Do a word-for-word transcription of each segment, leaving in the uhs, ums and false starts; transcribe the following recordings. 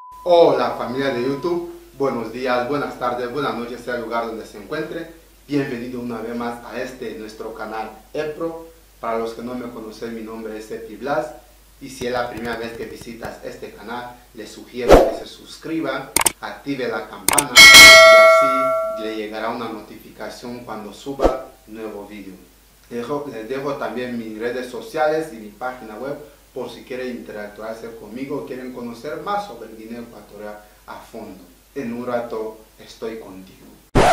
Hola familia de YouTube, buenos días, buenas tardes, buenas noches, sea el lugar donde se encuentre. Bienvenido una vez más a este nuestro canal EPRO. Para los que no me conocen, mi nombre es Epi Blas y si es la primera vez que visitas este canal, les sugiero que se suscriban, active la campana y así le llegará una notificación cuando suba nuevo vídeo. Dejo, les dejo también mis redes sociales y mi página web por si quieren interactuarse conmigo o quieren conocer más sobre Guinea Ecuatorial a fondo. En un rato estoy contigo.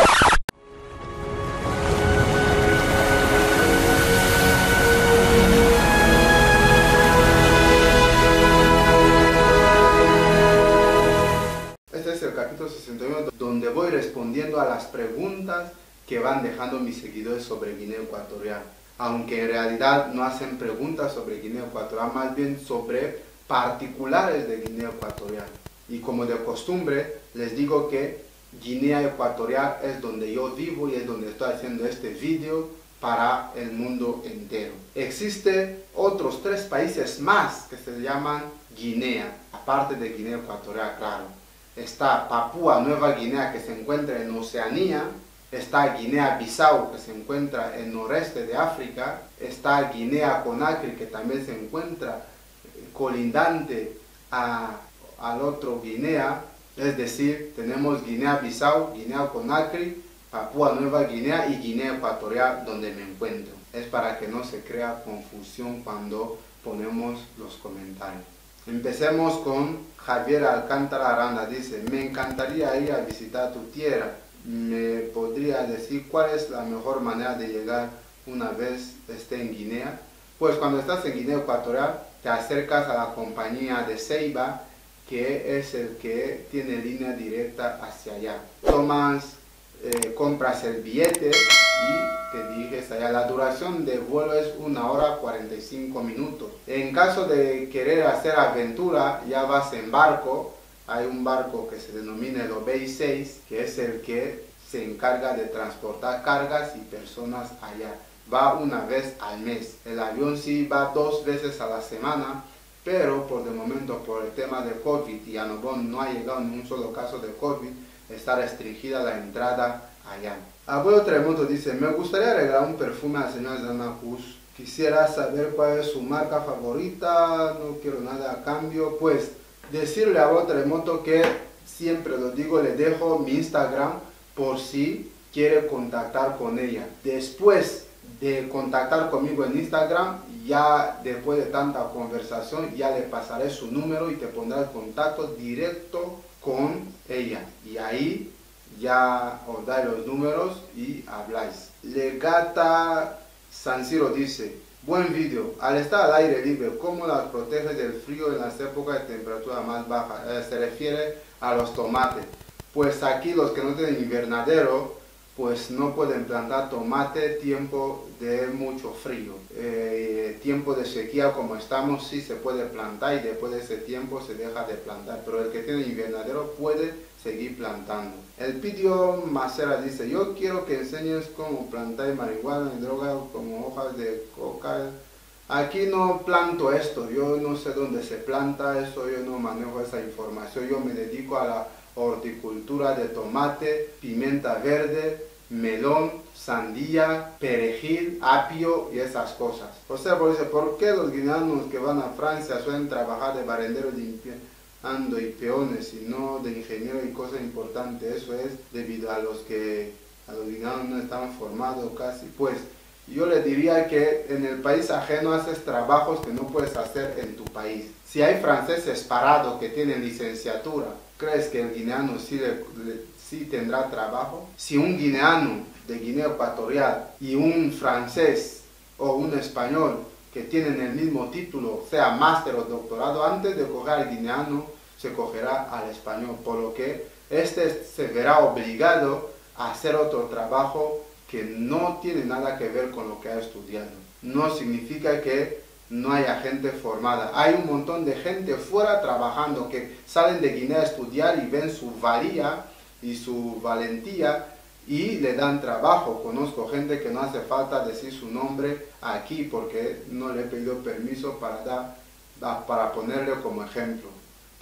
Este es el capítulo sesenta y uno donde voy respondiendo a las preguntas que van dejando mis seguidores sobre Guinea Ecuatorial. Aunque en realidad no hacen preguntas sobre Guinea Ecuatorial, más bien sobre particulares de Guinea Ecuatorial. Y como de costumbre, les digo que Guinea Ecuatorial es donde yo vivo y es donde estoy haciendo este vídeo para el mundo entero. Existen otros tres países más que se llaman Guinea, aparte de Guinea Ecuatorial, claro. Está Papúa Nueva Guinea, que se encuentra en Oceanía. Está Guinea-Bissau, que se encuentra en el noreste de África. Está Guinea-Conakry, que también se encuentra colindante a, al otro Guinea. Es decir, tenemos Guinea-Bissau, Guinea-Conakry, Papúa Nueva Guinea y Guinea Ecuatorial, donde me encuentro. Es para que no se crea confusión cuando ponemos los comentarios. Empecemos con Javier Alcántara Aranda. Dice: me encantaría ir a visitar tu tierra. ¿Me podría decir cuál es la mejor manera de llegar una vez esté en Guinea? Pues cuando estás en Guinea Ecuatorial te acercas a la compañía de Ceiba, que es el que tiene línea directa hacia allá. Tomas, eh, compras el billete y te diriges allá. La duración del vuelo es una hora cuarenta y cinco minutos. En caso de querer hacer aventura, ya vas en barco. Hay un barco que se denomina el Obey seis, que es el que se encarga de transportar cargas y personas allá. Va una vez al mes. El avión sí va dos veces a la semana, pero por el momento, por el tema de COVID, y a Nobón no ha llegado ni un solo caso de COVID, está restringida la entrada allá. Abuelo Tremoto dice: me gustaría regalar un perfume a la señora Zana Cruz. Quisiera saber cuál es su marca favorita, no quiero nada a cambio. Pues decirle a Abuelo Tremoto que siempre lo digo, le dejo mi Instagram por si quiere contactar con ella. Después de contactar conmigo en Instagram, ya después de tanta conversación, ya le pasaré su número y te pondrá el contacto directo con ella. Y ahí ya os da los números y habláis. Legata San Ciro dice: buen vídeo. Al estar al aire libre, ¿cómo las proteges del frío en las épocas de temperatura más baja? Eh, se refiere a los tomates. Pues aquí los que no tienen invernadero, pues no pueden plantar tomate tiempo de mucho frío. Eh, tiempo de sequía como estamos sí se puede plantar y después de ese tiempo se deja de plantar. Pero el que tiene invernadero puede seguir plantando. El Pidio Macera dice: yo quiero que enseñes cómo plantar marihuana y droga como hojas de coca. Aquí no planto esto, yo no sé dónde se planta eso, yo no manejo esa información. Yo me dedico a la horticultura de tomate, pimienta verde, melón, sandía, perejil, apio y esas cosas. O sea, por eso, ¿por qué los guineanos que van a Francia suelen trabajar de barenderos limpiando y peones y no de ingeniero y cosas importantes? Eso es debido a los que a los guineanos no están formados casi. Pues yo les diría que en el país ajeno haces trabajos que no puedes hacer en tu país. Si hay franceses parados que tienen licenciatura, ¿crees que el guineano sí, le, le, sí tendrá trabajo? Si un guineano de Guinea Ecuatorial y un francés o un español que tienen el mismo título, sea máster o doctorado, antes de coger al guineano se cogerá al español, por lo que este se verá obligado a hacer otro trabajo que no tiene nada que ver con lo que ha estudiado. No significa que no haya gente formada. Hay un montón de gente fuera trabajando que salen de Guinea a estudiar y ven su valía y su valentía y le dan trabajo. Conozco gente que no hace falta decir su nombre aquí porque no le he pedido permiso para, dar, para ponerle como ejemplo.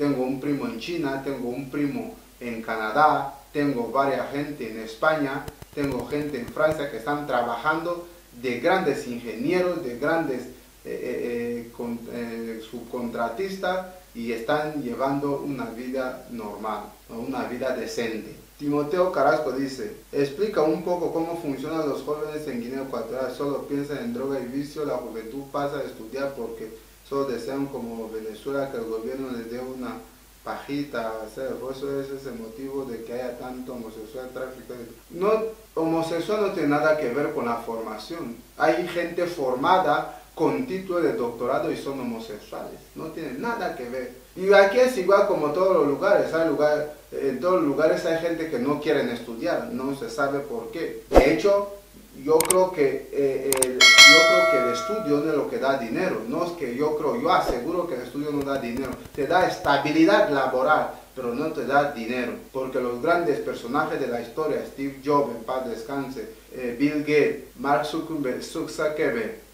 Tengo un primo en China, tengo un primo en Canadá, tengo varias gente en España, tengo gente en Francia que están trabajando, de grandes ingenieros, de grandes eh, eh, con, eh, subcontratistas, y están llevando una vida normal, una vida decente. Timoteo Carrasco dice, explica un poco cómo funcionan los jóvenes en Guinea Ecuatorial. Solo piensan en droga y vicio. La juventud pasa a estudiar porque solo desean, como Venezuela, que el gobierno les dé una pajita. O sea, por eso es ese motivo de que haya tanto homosexual, tráfico. No, homosexual no tiene nada que ver con la formación. Hay gente formada con título de doctorado y son homosexuales, no tiene nada que ver. Y aquí es igual como en todos los lugares, hay lugar, en todos los lugares hay gente que no quieren estudiar, no se sabe por qué. De hecho, yo creo que eh, el, yo creo que el estudio no es lo que da dinero, no es que yo creo, yo aseguro que el estudio no da dinero, te da estabilidad laboral, pero no te da dinero, porque los grandes personajes de la historia, Steve Jobs, en paz descanse, eh, Bill Gates, Mark Zuckerberg, Zuckerberg,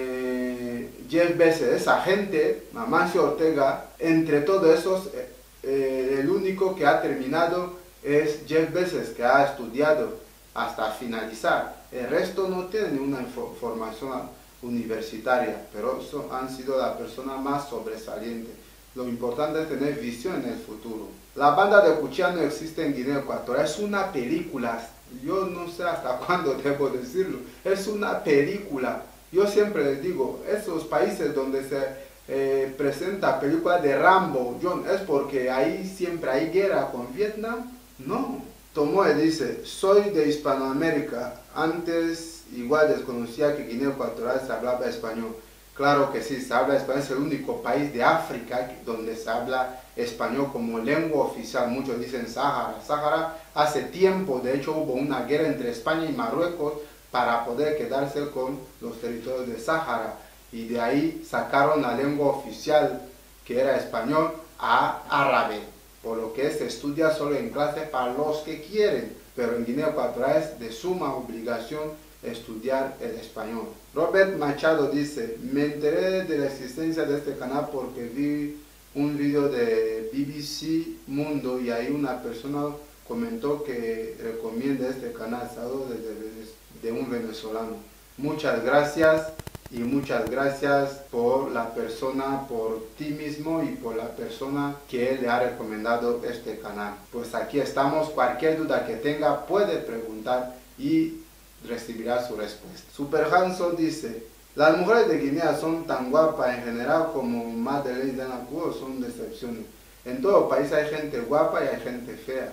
Eh, Jeff Bezos, esa gente, Amancio Ortega, entre todos esos, eh, eh, el único que ha terminado es Jeff Bezos, que ha estudiado hasta finalizar. El resto no tiene una formación universitaria, pero son, han sido las personas más sobresalientes. Lo importante es tener visión en el futuro. La banda de Cuchilla no existe en Guinea Ecuatorial, es una película. Yo no sé hasta cuándo debo decirlo, es una película. Yo siempre les digo, esos países donde se eh, presenta películas de Rambo, John, es porque ahí siempre hay guerra con Vietnam. No. Tomoe dice, soy de Hispanoamérica, antes igual desconocía que Guinea Ecuatorial se hablaba español. Claro que sí, se habla español, es el único país de África donde se habla español como lengua oficial. Muchos dicen Sáhara. Sáhara hace tiempo, de hecho hubo una guerra entre España y Marruecos para poder quedarse con los territorios de Sáhara, y de ahí sacaron la lengua oficial, que era español, a árabe, por lo que se estudia solo en clase para los que quieren, pero en Guinea Ecuatorial es de suma obligación estudiar el español. Robert Machado dice, me enteré de la existencia de este canal porque vi un video de B B C Mundo y ahí una persona comentó que recomienda este canal. Saludos desde de un venezolano. Muchas gracias, y muchas gracias por la persona, por ti mismo y por la persona que le ha recomendado este canal. Pues aquí estamos, cualquier duda que tenga puede preguntar y recibirá su respuesta. Super Hanson dice, las mujeres de Guinea son tan guapas en general como Madeleine de la Cuba, son decepciones. En todo país hay gente guapa y hay gente fea,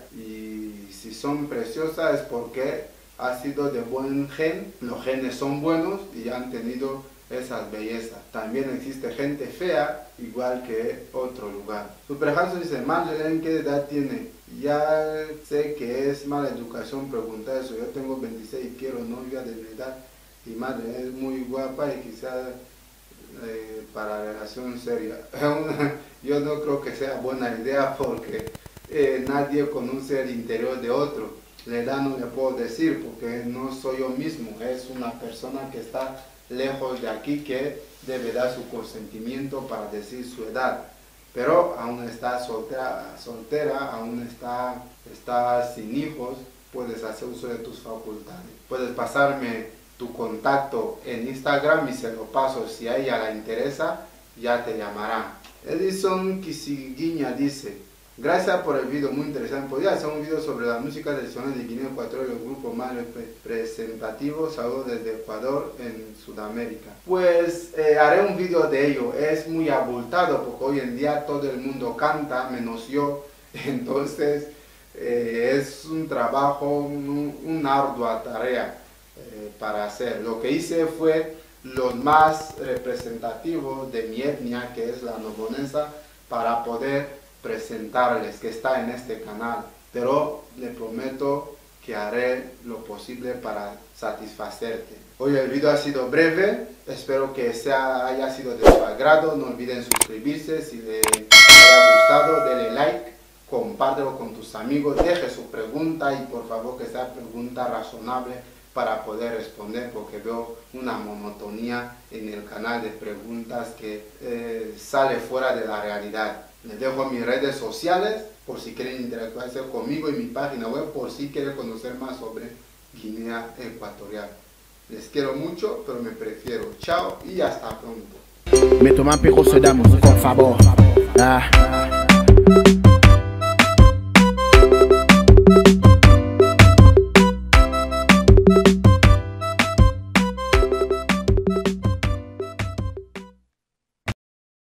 y si son preciosas es porque ha sido de buen gen, los genes son buenos y han tenido esas bellezas. También existe gente fea, igual que otro lugar. Super Hanson dice, Madeleine, ¿qué edad tiene? Ya sé que es mala educación preguntar eso, yo tengo veintiséis y quiero novia de mi edad, y Madeleine es muy guapa y quizás eh, para relación seria. Yo no creo que sea buena idea porque eh, nadie conoce el interior de otro. La edad no le puedo decir porque no soy yo mismo, es una persona que está lejos de aquí que debe dar su consentimiento para decir su edad, pero aún está soltera, soltera aún está, está sin hijos, puedes hacer uso de tus facultades. Puedes pasarme tu contacto en Instagram y se lo paso, si a ella le interesa ya te llamará. Edison Quisiguiña dice, gracias por el video, muy interesante. Podría hacer un video sobre la música tradicional de Guinea Ecuatorial y los grupos más representativos. Saludos desde Ecuador, en Sudamérica. Pues eh, haré un video de ello. Es muy abultado porque hoy en día todo el mundo canta, menos yo. Entonces eh, es un trabajo, un, una ardua tarea eh, para hacer. Lo que hice fue los más representativos de mi etnia, que es la nobonesa, para poder presentarles, que está en este canal, pero le prometo que haré lo posible para satisfacerte. Hoy el video ha sido breve, espero que sea, haya sido de su agrado. No olviden suscribirse, si les haya gustado denle like, compártelo con tus amigos, deje su pregunta y por favor que sea pregunta razonable para poder responder, porque veo una monotonía en el canal de preguntas que eh, sale fuera de la realidad. Les dejo mis redes sociales por si quieren interactuarse conmigo y mi página web por si quieren conocer más sobre Guinea Ecuatorial. Les quiero mucho, pero me prefiero. Chao y hasta pronto. Me toman pejos, damos, por favor. Ah.